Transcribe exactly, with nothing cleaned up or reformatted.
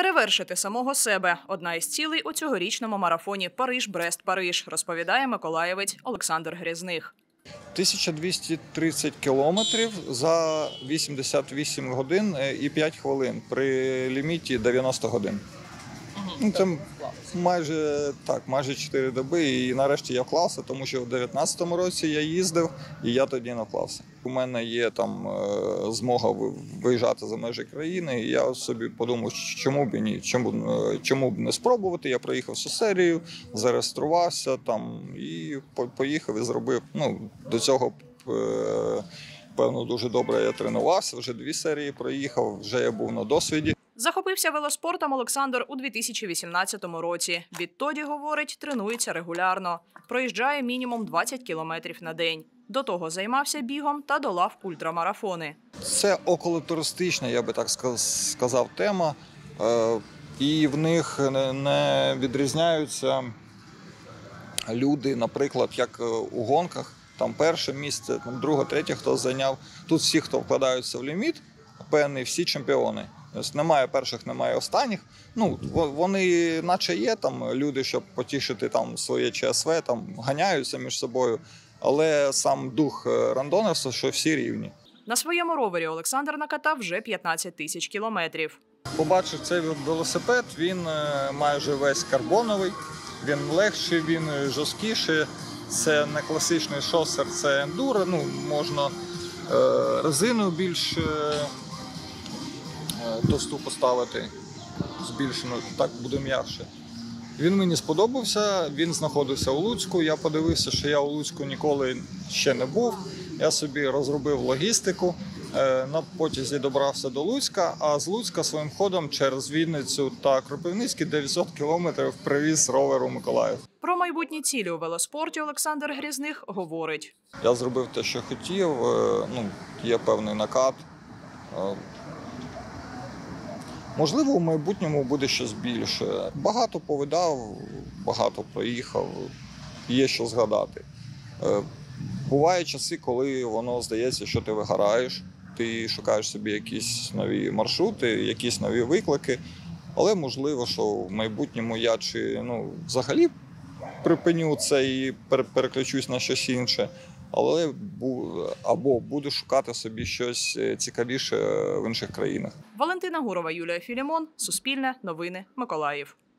Перевершити самого себе – одна із цілей у цьогорічному марафоні «Париж-Брест-Париж», розповідає миколаївець Олександр Грізних. тисяча двісті тридцять кілометрів за вісімдесят вісім годин і п'ять хвилин при ліміті дев'яносто годин. Ну, це майже так, майже чотири доби, і нарешті я вклався, тому що в дев'ятнадцятому році я їздив, і я тоді наклався. У мене є там змога виїжджати за межі країни, і я собі подумав, чому б і ні, чому, чому б не спробувати. Я проїхав всю серію, зареєструвався там і поїхав і зробив. Ну, до цього певно дуже добре я тренувався, вже дві серії проїхав, вже я був на досвіді. Захопився велоспортом Олександр у дві тисячі вісімнадцятому році. Відтоді, говорить, тренується регулярно. Проїжджає мінімум двадцять кілометрів на день. До того займався бігом та долав ультрамарафони. Це околотуристична, я би так сказав, тема. І в них не відрізняються люди, наприклад, як у гонках. Там перше місце, там друге, третє, хто зайняв. Тут всі, хто вкладаються в ліміт, певні всі чемпіони. Немає перших, немає останніх. Ну, вони наче є там люди, щоб потішити там своє ЧСВ, там ганяються між собою, але сам дух рандонерства, що всі рівні. На своєму ровері Олександр накатав вже п'ятнадцять тисяч кілометрів. Побачив цей велосипед, він майже весь карбоновий, він легший, він жорсткіший. Це не класичний шосер, це ендуро, ну, можна е, резину більш е, товсту поставити, збільшену, так буде м'якше. Він мені сподобався, він знаходився у Луцьку, я подивився, що я у Луцьку ніколи ще не був. Я собі розробив логістику, е, на потязі добрався до Луцька, а з Луцька своїм ходом через Вінницю та Кропивницький дев'ятсот кілометрів привіз ровер у Миколаїв. Про майбутні цілі у велоспорті Олександр Грізних говорить. Я зробив те, що хотів, ну, є певний накат. Можливо, у майбутньому буде щось більше. Багато повидав, багато проїхав, є що згадати. Бувають часи, коли воно здається, що ти вигораєш, ти шукаєш собі якісь нові маршрути, якісь нові виклики. Але можливо, що в майбутньому я чи ну, взагалі припиню це і переключусь на щось інше. Але або буду шукати собі щось цікавіше в інших країнах. Валентина Гурова, Юлія Філімон, Суспільне, Новини, Миколаїв.